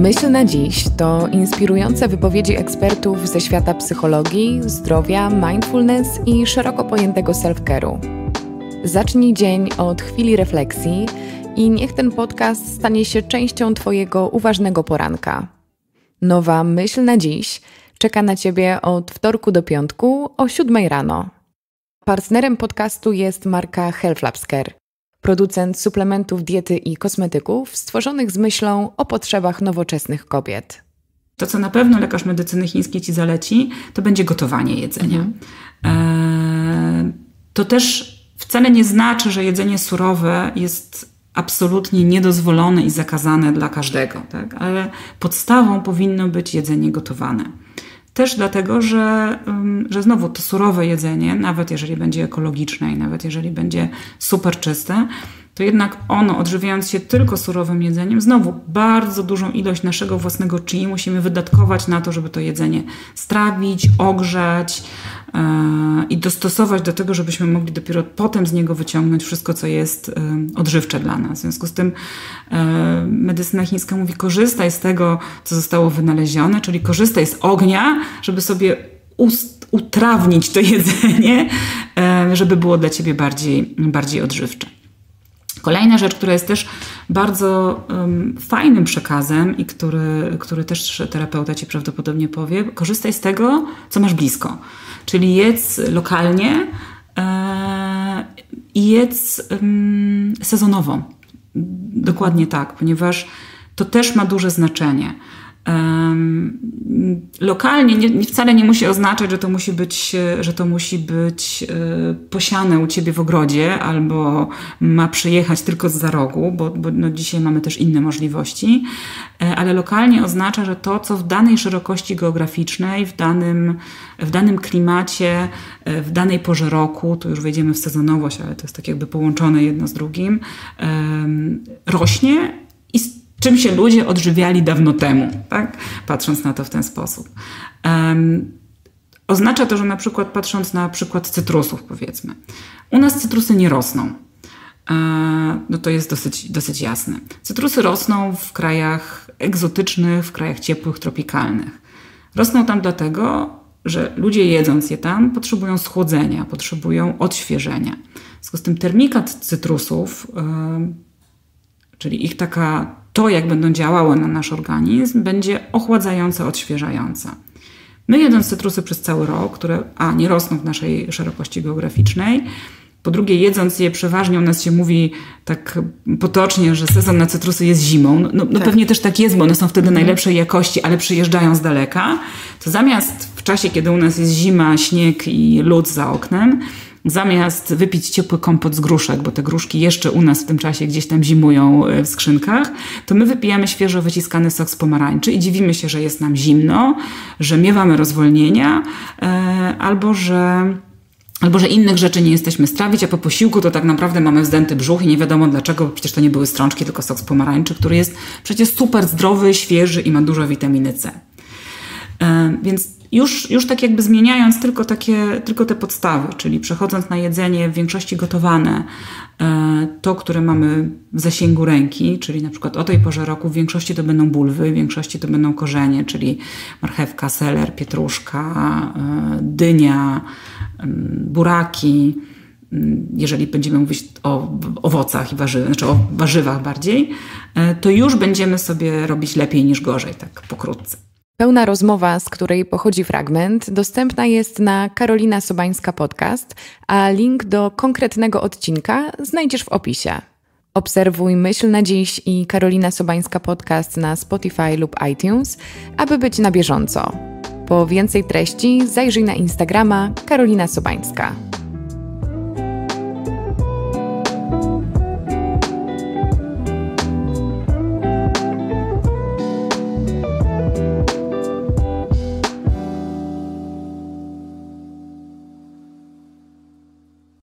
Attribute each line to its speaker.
Speaker 1: Myśl na dziś to inspirujące wypowiedzi ekspertów ze świata psychologii, zdrowia, mindfulness i szeroko pojętego self-care'u. Zacznij dzień od chwili refleksji i niech ten podcast stanie się częścią Twojego uważnego poranka. Nowa Myśl na dziś czeka na Ciebie od wtorku do piątku o 7 rano. Partnerem podcastu jest marka Health Labs Care, producent suplementów diety i kosmetyków stworzonych z myślą o potrzebach nowoczesnych kobiet.
Speaker 2: To, co na pewno lekarz medycyny chińskiej Ci zaleci, to będzie gotowanie jedzenia. To też wcale nie znaczy, że jedzenie surowe jest absolutnie niedozwolone i zakazane dla każdego, tak? Ale podstawą powinno być jedzenie gotowane. Też dlatego, że znowu to surowe jedzenie, nawet jeżeli będzie ekologiczne i nawet jeżeli będzie super czyste, to jednak ono, odżywiając się tylko surowym jedzeniem, znowu bardzo dużą ilość naszego własnego chi musimy wydatkować na to, żeby to jedzenie strawić, ogrzać i dostosować do tego, żebyśmy mogli dopiero potem z niego wyciągnąć wszystko, co jest odżywcze dla nas. W związku z tym medycyna chińska mówi, korzystaj z tego, co zostało wynalezione, czyli korzystaj z ognia, żeby sobie utrawnić to jedzenie, żeby było dla Ciebie bardziej odżywcze. Kolejna rzecz, która jest też bardzo fajnym przekazem i który też terapeuta Ci prawdopodobnie powie, korzystaj z tego, co masz blisko. Czyli jedz lokalnie i jedz sezonowo. Dokładnie tak, ponieważ to też ma duże znaczenie. Lokalnie wcale nie musi oznaczać, że to musi być posiane u Ciebie w ogrodzie albo ma przyjechać tylko zza rogu, bo dzisiaj mamy też inne możliwości, ale lokalnie oznacza, że to, co w danej szerokości geograficznej, w danym klimacie, w danej porze roku, tu już wejdziemy w sezonowość, ale to jest tak jakby połączone jedno z drugim, rośnie i czym się ludzie odżywiali dawno temu, tak? Patrząc na to w ten sposób. Oznacza to, że na przykład patrząc na przykład cytrusów, powiedzmy. U nas cytrusy nie rosną. No to jest dosyć jasne. Cytrusy rosną w krajach egzotycznych, w krajach ciepłych, tropikalnych. Rosną tam dlatego, że ludzie jedząc je tam potrzebują schłodzenia, potrzebują odświeżenia. W związku z tym termika cytrusów, czyli ich to, jak będą działały na nasz organizm, będzie ochładzająca, odświeżająca. My jedząc cytrusy przez cały rok, które nie rosną w naszej szerokości geograficznej, po drugie jedząc je przeważnie u nas się mówi tak potocznie, że sezon na cytrusy jest zimą. No tak. Pewnie też tak jest, bo one są wtedy najlepszej jakości, ale przyjeżdżają z daleka. To zamiast w czasie, kiedy u nas jest zima, śnieg i lód za oknem, zamiast wypić ciepły kompot z gruszek, bo te gruszki jeszcze u nas w tym czasie gdzieś tam zimują w skrzynkach, to my wypijamy świeżo wyciskany sok z pomarańczy i dziwimy się, że jest nam zimno, że miewamy rozwolnienia, albo że innych rzeczy nie jesteśmy strawić, a po posiłku to tak naprawdę mamy wzdęty brzuch i nie wiadomo dlaczego, przecież to nie były strączki, tylko sok z pomarańczy, który jest przecież super zdrowy, świeży i ma dużo witaminy C. Więc już tak jakby zmieniając tylko te podstawy, czyli przechodząc na jedzenie w większości gotowane, to, które mamy w zasięgu ręki, czyli na przykład o tej porze roku w większości to będą bulwy, w większości to będą korzenie, czyli marchewka, seler, pietruszka, dynia, buraki. Jeżeli będziemy mówić o owocach i o warzywach bardziej, to już będziemy sobie robić lepiej niż gorzej, tak pokrótce.
Speaker 1: Pełna rozmowa, z której pochodzi fragment, dostępna jest na Karolina Sobańska Podcast, a link do konkretnego odcinka znajdziesz w opisie. Obserwuj Myśl na dziś i Karolina Sobańska Podcast na Spotify lub iTunes, aby być na bieżąco. Po więcej treści zajrzyj na Instagrama Karolina Sobańska.